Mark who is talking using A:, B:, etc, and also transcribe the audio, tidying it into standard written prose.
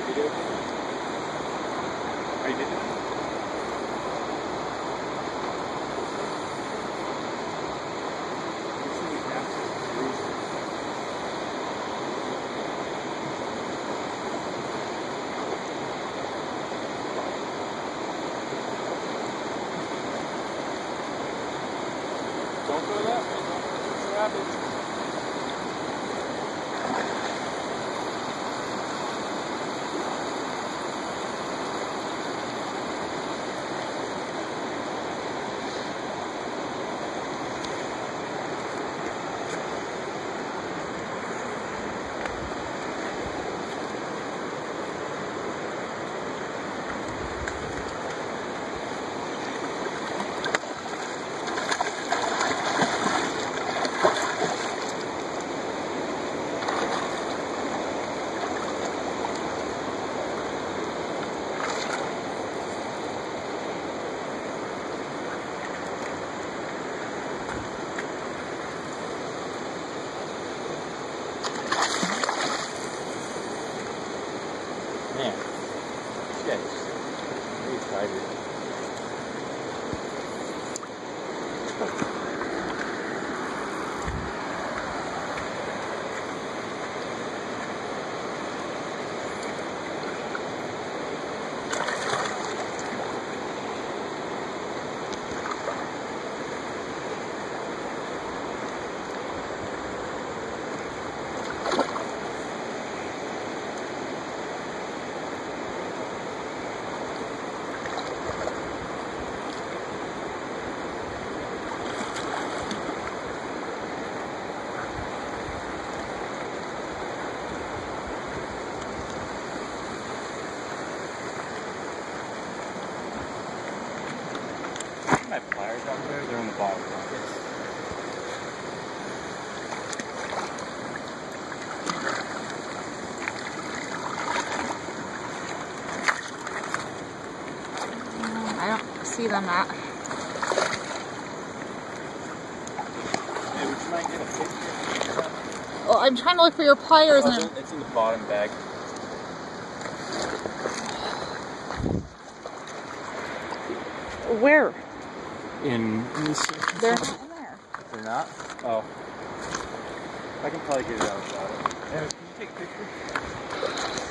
A: Are you videoing? Don't go that way. Don't go to the rapids. Man, this guy's very excited. My pliers out there, they're in the bottom pockets.
B: I don't see them at.
A: Hey, would you mind getting a picture?
B: Well, I'm trying to look for your pliers and
A: It's in the bottom bag.
B: where?
A: In this
B: They're not in there.
A: They're not? Oh. I can probably get it out without it. Can you take a picture?